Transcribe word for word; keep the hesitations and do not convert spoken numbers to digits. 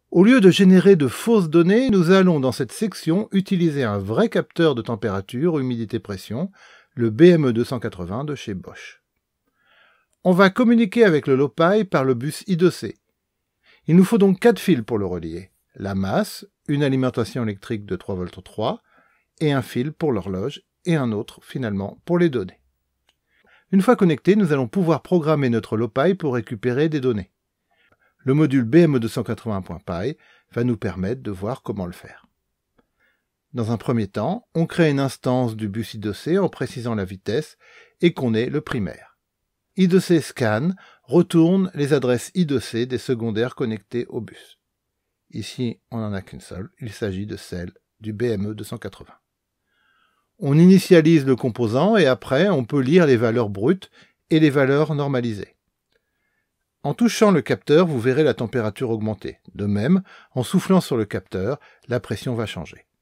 Au lieu de générer de fausses données, nous allons dans cette section utiliser un vrai capteur de température, humidité, pression, le B M E deux cent quatre-vingts de chez Bosch. On va communiquer avec le Lopai par le bus I deux C. Il nous faut donc quatre fils pour le relier. La masse, une alimentation électrique de trois volts trois, et un fil pour l'horloge, et un autre, finalement, pour les données. Une fois connectés, nous allons pouvoir programmer notre Lopai pour récupérer des données. Le module B M E deux cent quatre-vingts point P Y va nous permettre de voir comment le faire. Dans un premier temps, on crée une instance du bus I deux C en précisant la vitesse et qu'on ait le primaire. I deux C scan retourne les adresses I deux C des secondaires connectés au bus. Ici, on n'en a qu'une seule, il s'agit de celle du B M E deux cent quatre-vingts. On initialise le composant et après, on peut lire les valeurs brutes et les valeurs normalisées. En touchant le capteur, vous verrez la température augmenter. De même, en soufflant sur le capteur, la pression va changer.